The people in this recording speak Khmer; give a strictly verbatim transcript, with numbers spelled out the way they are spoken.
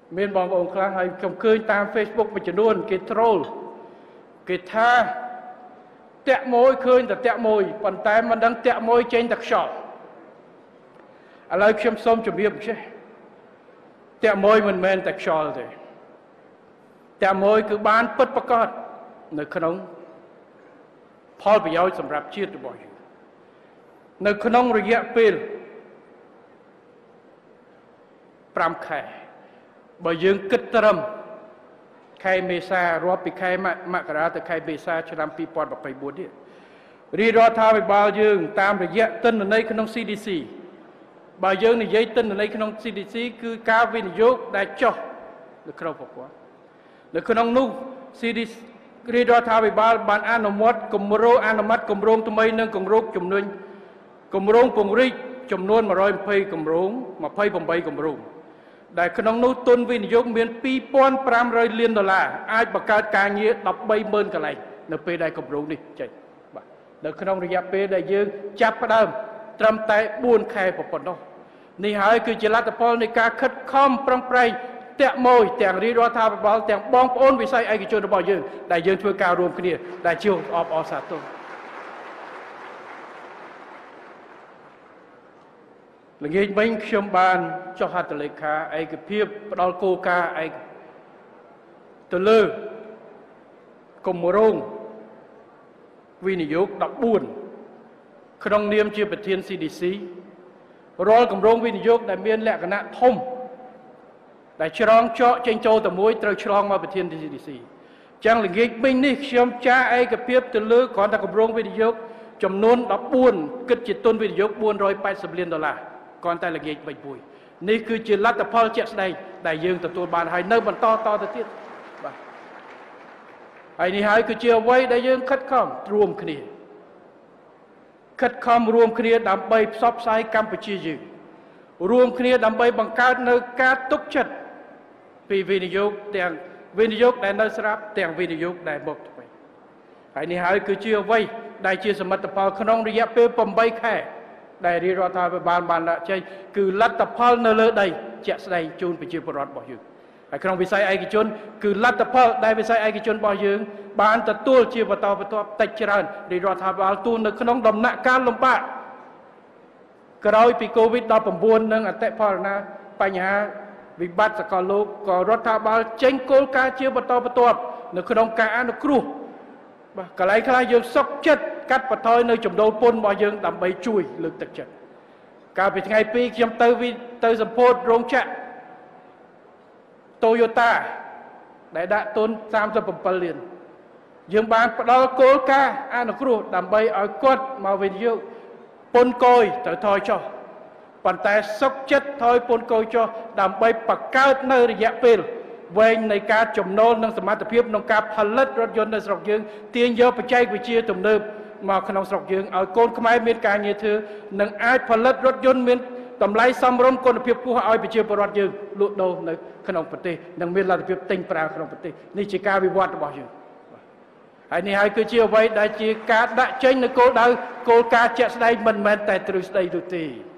មានបងប្អូនខ្លះហើយខ្ញុំឃើញតាម Facebook មួយចំនួនគេ troll គេថាតាក់មួយឃើញតែតាក់មួយប៉ុន្តែមិនដឹងតាក់មួយចេញតែខ្យល់ឥឡូវខ្ញុំសូមជម្រាបចេះតាក់មួយមិនមែនតែខ្យល់ទេតាក់មួយគឺបានពិតប្រាកដនៅក្នុងផលប្រយោជន៍សម្រាប់ជាតិរបស់យើងនៅក្នុងរយៈពេលប្រាំខែបើយើងគិតត្រឹមខែមេសារាប់ពីខែមករាទៅខែមេសាឆ្នាំពីរពាន់ยี่สิบสี่នេះរាជរដ្ឋាភិបាលយើងតាមរយៈទិន្នន័យក្នុង ซี ดี ซี បើយើងនិយាយទិន្នន័យក្នុង ซี ดี ซี គឺការវិនិយោគដែលចុះនៅក្នុងប្រព័ន្ធនៅក្នុងនោះ ซี ดี ซี រាជរដ្ឋាភិបាលបានអនុម័តគម្រោងអនុម័តគម្រោងថ្មីនិងគម្រោងចំនួនគម្រោងពង្រីកចំនួនmột trăm hai mươiគម្រោងยี่สิบแปดគម្រោងដែលក្នុងនោះទុនវិនិយោគមានពីរពាន់ប្រាំរយលានដុល្លារអាចបង្កើតការងារដប់បីម៉ឺនកន្លែងនៅពេលដែលគម្រោងនេះចេញបាទនៅក្នុងរយៈពេលដែលយើងចាប់ផ្ដើមត្រឹមតែបួនខែប៉ុណ្ណោះនេះហើយគឺជាលទ្ធផលនៃការខិតខំប្រឹងប្រែងតាក់មួយទាំងរាជរដ្ឋាភិបាលទាំងបងប្អូនវិស័យឯកជនរបស់យើងដែលយើងធ្វើការរួមគ្នាដែលជាអបអរសាទរល្ងាចមិញខ្ញុំបានចុះហត្ថលេខាឯកភាពផ្ដល់គោលការណ៍ឯកទៅលើគម្រោងវិនិយោគដប់បួនក្នុងនាមជាប្រធាន ซี ดี ซี រាល់គម្រោងវិនិយោគដែលមានលក្ខណៈធំដែលច្រងចកចេញចូលតែមួយត្រូវឆ្លងមកប្រធាន ซี ดี ซี ចឹងល្ងាចមិញនេះខ្ញុំចារឯកភាពទៅលើគ្រាន់តែគម្រោងវិនិយោគចំនួនដប់បួនគិតជាទុនវិនិយោគបួនរយแปดสิบលានដុល្លារគ្រាន់តែល្ងាចមិញមួយនេះគឺជាលទ្ធផលជាក់ស្ដែងដែលយើងទទួលបានហើយនៅបន្តតទៅទៀតបាទហើយនេះហើយគឺជាអ្វីដែលយើងខិតខំរួមគ្នាខិតខំរួមគ្នាដើម្បីផ្សព្វផ្សាយកម្ពុជាយើងរួមគ្នាដើម្បីបង្កើតនៅការទុកចិត្តពីវិនិយោគទាំងវិនិយោគដែលនៅស្រាប់ទាំងវិនិយោគដែលមកថ្មីហើយនេះហើយគឺជាអ្វីដែលជាសមិទ្ធផលក្នុងរយៈពេលแปดខែដែលរាជរដ្ឋាភិបាលបានដាក់ចេញគឺលទ្ធផលនៅលើដីជាក់ស្ដែងជូនប្រជាពលរដ្ឋរបស់យើងហើយក្នុងវិស័យឯកជនគឺលទ្ធផលដែលវិស័យឯកជនរបស់យើងបានទទួលជាបន្តបន្ទាប់តិចច្រើនរាជរដ្ឋាភិបាលទូនៅក្នុងដំណាក់កាលលំបាកក្រោយពី COVID ដប់ប្រាំបួន និងអតិផរណាបញ្ហាវិបត្តិសកលលោកក៏រដ្ឋាភិបាលចេញគោលការណ៍ជាបន្តបន្ទាប់នៅក្នុងការអនុគ្រោះបាទកន្លែងខ្លះយើងសុខចិត្តកាត់បន្ថយនៅចំនួនពន្ធរបស់យើងដើម្បីជួយលើកទឹកចិត្តកាលពីថ្ងៃពីរខ្ញុំទៅទៅសម្ពោធរោងចក្រ Toyota ដែលដាក់ទុនសាមសិបเจ็ดលានយើងបានផ្ដល់គោលការណ៍អនុគ្រោះដើម្បីឲ្យគាត់មកវិនិយោគពន្ធគយត្រូវថយចុះប៉ុន្តែសុខចិត្តថយពន្ធគយចុះដើម្បីបង្កើតនៅរយៈពេលវែងនៃការចំណូលនិងសមត្ថភាពក្នុងការផលិតរថយន្តនៅស្រុកយើងទាញយកបច្ចេកវិទ្យាទំនើបមកក្នុងស្រុកយើងឲ្យកូនខ្មែរមានការងារធ្វើនិងអាចផលិតរថយន្តមានតម្លៃសមរម្យគុណភាពខ្ពស់ឲ្យប្រជាពលរដ្ឋយើងលក់ដូរនៅក្នុងប្រទេសនិងមានលទ្ធភាពទិញប្រើក្នុងប្រទេសនេះជាការវិវត្តរបស់យើងហើយនេះហើយគឺជាអ្វីដែលជាការដាក់ចេញនៅគោលដៅគោលការណ៍ជាក់ស្ដែងមិនមែនតែទ្រឹស្ដីនោះទេ